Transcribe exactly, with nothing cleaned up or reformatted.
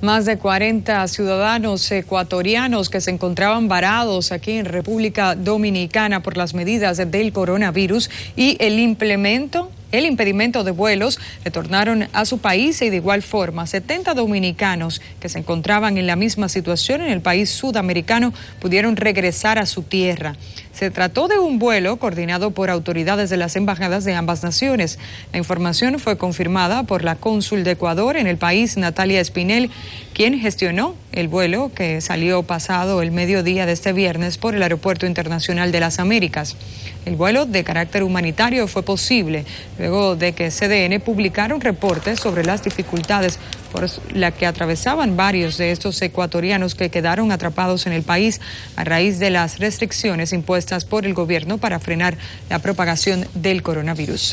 Más de cuarenta ciudadanos ecuatorianos que se encontraban varados aquí en República Dominicana por las medidas del coronavirus y el implemento El impedimento de vuelos retornaron a su país y de igual forma setenta dominicanos que se encontraban en la misma situación en el país sudamericano pudieron regresar a su tierra. Se trató de un vuelo coordinado por autoridades de las embajadas de ambas naciones. La información fue confirmada por la cónsul de Ecuador en el país, Natalia Espinel, quien gestionó el vuelo que salió pasado el mediodía de este viernes por el Aeropuerto Internacional de las Américas. El vuelo de carácter humanitario fue posible luego de que C D N publicara un reporte sobre las dificultades por las que atravesaban varios de estos ecuatorianos que quedaron atrapados en el país a raíz de las restricciones impuestas por el gobierno para frenar la propagación del coronavirus.